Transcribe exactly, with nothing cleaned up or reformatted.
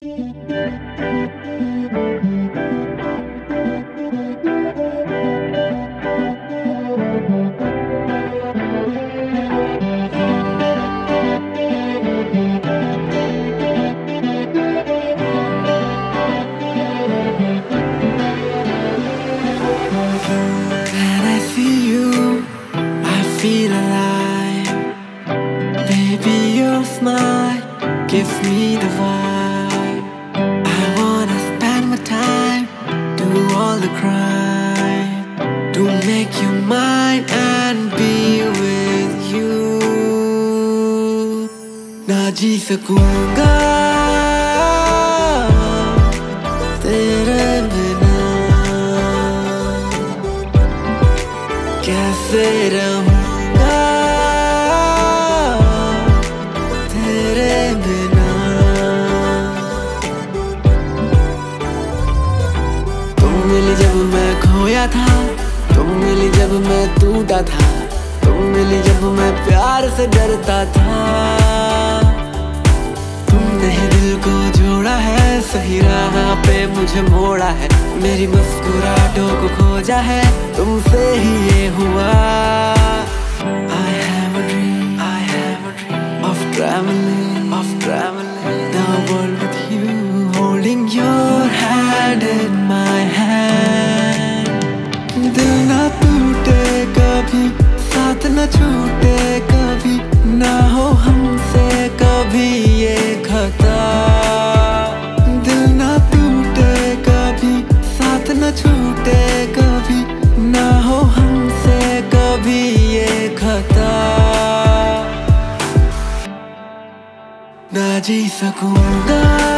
Feel alive, baby, your smile gives me the vibe. I wanna spend my time, do all the crime, to make you mine and be with you. ना जी सकूंगा तेरे बिना, कैसे रहूं जब मैं खोया था, तुम मिली जब मैं टूटा था, तुम मिली जब मैं प्यार से डरता था। तुमने ही दिल को जोड़ा है, सही राह पे मुझे मोड़ा है, मेरी मुस्कुराहटों को खोजा है, तुमसे ही ये हुआ। I have a dream, I have a dream of traveling, of traveling the world with you, holding your hand in my hand. दिल ना टूटे कभी, साथ न छूटे कभी, ना हो हमसे कभी ये खता। दिल ना टूटे कभी, साथ न छूटे कभी, ना हो हमसे कभी ये खता। ना जी सकूंगा